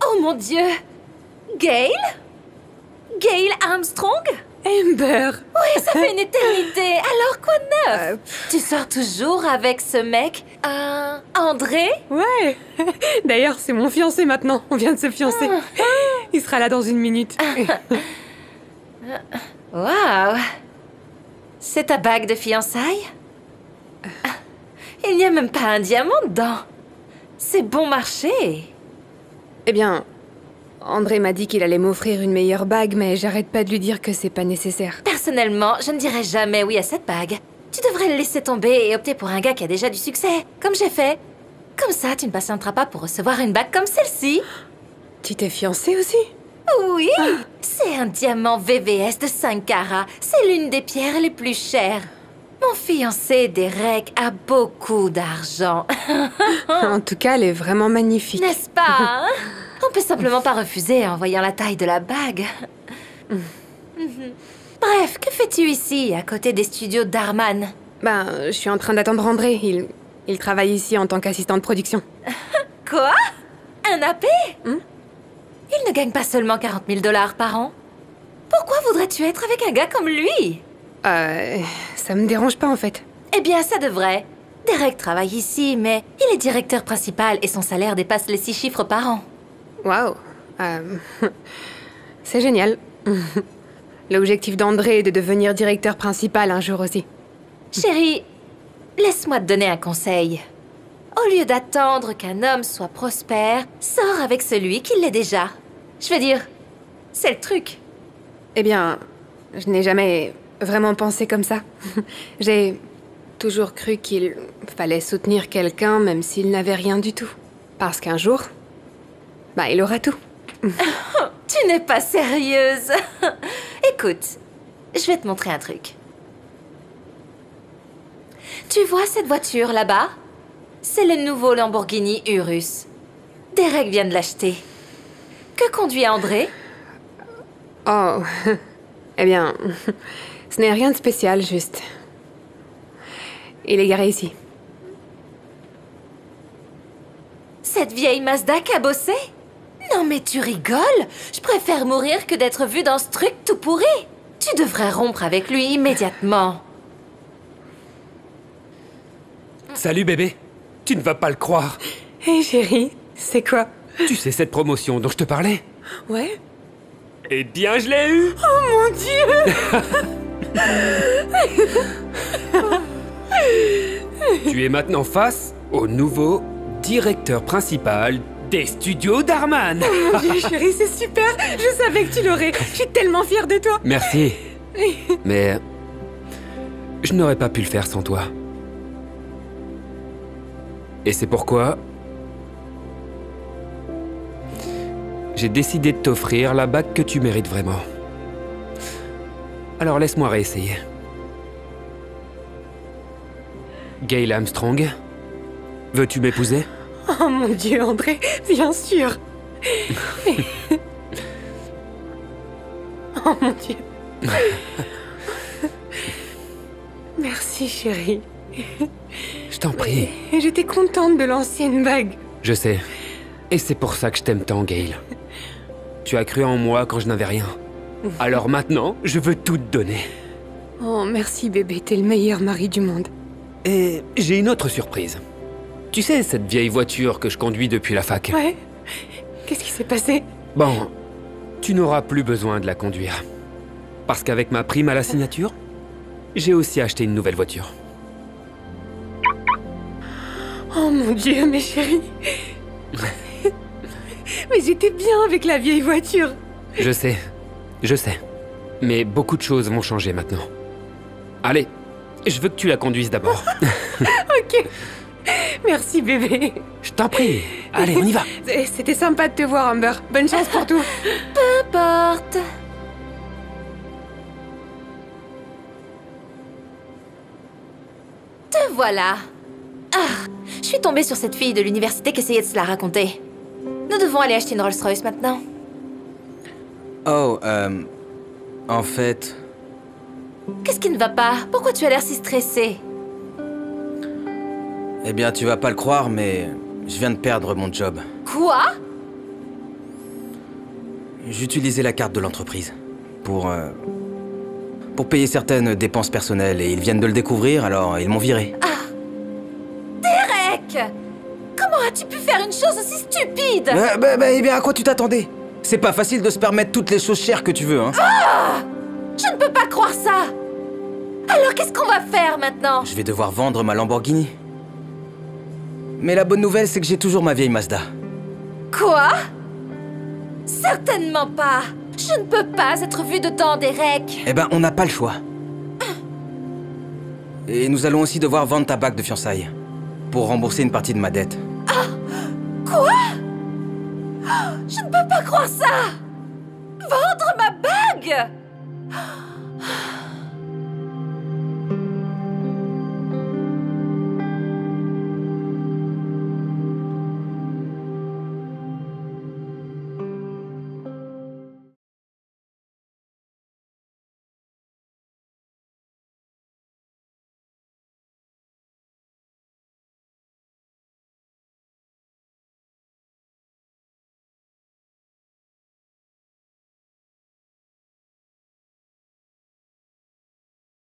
Oh mon Dieu! Gail? Gail Armstrong? Amber! Oui, ça fait une éternité. Alors quoi de neuf? Tu sors toujours avec ce mec? André? Ouais! D'ailleurs, c'est mon fiancé maintenant. On vient de se fiancer. Il sera là dans une minute. Waouh! C'est ta bague de fiançailles? Il n'y a même pas un diamant dedans. C'est bon marché. Eh bien, André m'a dit qu'il allait m'offrir une meilleure bague, mais j'arrête pas de lui dire que c'est pas nécessaire. Personnellement, je ne dirais jamais oui à cette bague. Tu devrais le laisser tomber et opter pour un gars qui a déjà du succès, comme j'ai fait. Comme ça, tu ne patienteras pas pour recevoir une bague comme celle-ci. Tu t'es fiancée aussi? Oui, c'est un diamant VVS de 5 carats. C'est l'une des pierres les plus chères. Mon fiancé, Derek, a beaucoup d'argent. En tout cas, elle est vraiment magnifique. N'est-ce pas, hein? On peut simplement pas refuser en voyant la taille de la bague. Bref, que fais-tu ici, à côté des studios d'Harman? Ben, je suis en train d'attendre André. Il travaille ici en tant qu'assistant de production. Quoi? Un AP? Il ne gagne pas seulement 40 000 $ par an. Pourquoi voudrais-tu être avec un gars comme lui? Ça me dérange pas en fait. Eh bien, ça devrait. Derek travaille ici, mais il est directeur principal et son salaire dépasse les 6 chiffres par an. Waouh. C'est génial. L'objectif d'André est de devenir directeur principal un jour aussi. Chérie, laisse-moi te donner un conseil. Au lieu d'attendre qu'un homme soit prospère, sors avec celui qui l'est déjà. Je veux dire, c'est le truc. Eh bien, je n'ai jamais vraiment pensé comme ça. J'ai toujours cru qu'il fallait soutenir quelqu'un même s'il n'avait rien du tout. Parce qu'un jour, bah, il aura tout. Tu n'es pas sérieuse. Écoute, je vais te montrer un truc. Tu vois cette voiture là-bas? C'est le nouveau Lamborghini Urus. Derek vient de l'acheter. Que conduit André? Oh, eh bien, ce n'est rien de spécial, juste. Il est garé ici. Cette vieille Mazda cabossée? Non mais tu rigoles? Je préfère mourir que d'être vue dans ce truc tout pourri. Tu devrais rompre avec lui immédiatement. Salut bébé, tu ne vas pas le croire. Hé chérie, c'est quoi? Tu sais cette promotion dont je te parlais? Ouais? Eh bien, je l'ai eue. Oh mon Dieu! Tu es maintenant face au nouveau directeur principal des studios d'Harman. Oh mon Dieu chérie, c'est super! Je savais que tu l'aurais. Je suis tellement fière de toi. Merci. Mais je n'aurais pas pu le faire sans toi. Et c'est pourquoi j'ai décidé de t'offrir la bague que tu mérites vraiment. Alors laisse-moi réessayer. Gail Armstrong, veux-tu m'épouser? Oh mon Dieu, André, bien sûr. Oh mon Dieu. Merci chérie. Je t'en prie. J'étais contente de l'ancienne bague. Je sais. Et c'est pour ça que je t'aime tant, Gail. Tu as cru en moi quand je n'avais rien. Alors maintenant, je veux tout te donner. Oh, merci bébé, t'es le meilleur mari du monde. Et j'ai une autre surprise. Tu sais, cette vieille voiture que je conduis depuis la fac? Ouais? Qu'est-ce qui s'est passé? Bon, tu n'auras plus besoin de la conduire. Parce qu'avec ma prime à la signature, j'ai aussi acheté une nouvelle voiture. Oh mon Dieu, mes chéris. Mais j'étais bien avec la vieille voiture. Je sais. Mais beaucoup de choses vont changer maintenant. Allez, je veux que tu la conduises d'abord. Ok. Merci bébé. Je t'en prie. Allez, on y va. C'était sympa de te voir, Amber. Bonne chance pour tout. Peu importe. Te voilà. Je suis tombée sur cette fille de l'université qui essayait de se la raconter. Nous devons aller acheter une Rolls-Royce maintenant. Oh, en fait... Qu'est-ce qui ne va pas? Pourquoi tu as l'air si stressé? Eh bien, tu vas pas le croire, mais je viens de perdre mon job. Quoi? j'utilisais la carte de l'entreprise pour payer certaines dépenses personnelles et ils viennent de le découvrir, alors ils m'ont viré. Derek! Comment as-tu pu faire une chose aussi stupide? Eh bien, à quoi tu t'attendais? C'est pas facile de se permettre toutes les choses chères que tu veux, hein. Je ne peux pas croire ça! Alors qu'est-ce qu'on va faire maintenant? Je vais devoir vendre ma Lamborghini. Mais la bonne nouvelle, c'est que j'ai toujours ma vieille Mazda. Quoi? Certainement pas! Je ne peux pas être vue dedans, Derek! Eh ben, on n'a pas le choix. Et nous allons aussi devoir vendre ta bague de fiançailles pour rembourser une partie de ma dette. Quoi? Je ne peux pas croire ça! Vendre ma bague!